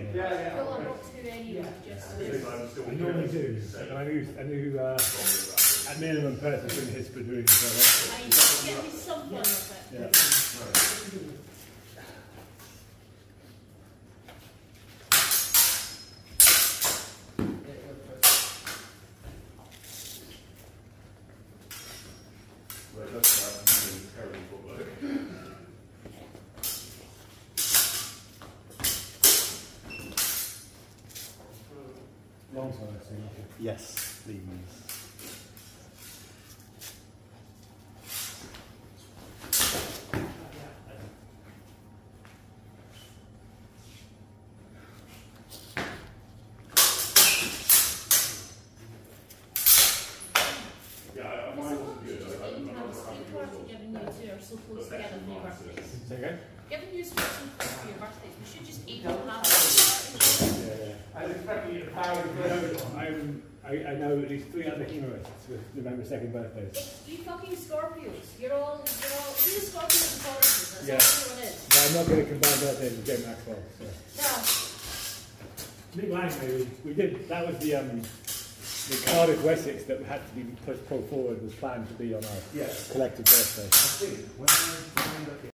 I feel like not too anyway, just. I normally do. I knew at minimum person in history doing so. I get me something of it. Yeah. Long time I've seen it. Yes, please. So close together for your birthdays. Say again? Given you so close for your birthdays, we should just eat all half of I was expecting you to power I know at least 3 other humorists with November 2nd birthdays. You fucking Scorpios. You're all, you're Scorpios and Tauruses. That's Yeah. all everyone is. But I'm not going to combine birthdays with Jane Maxwell. So. No. Nick Lang, maybe. We did. That was the Cardiff Wessex that had to be pushed forward was planned to be on our collective birthday. I think when I look at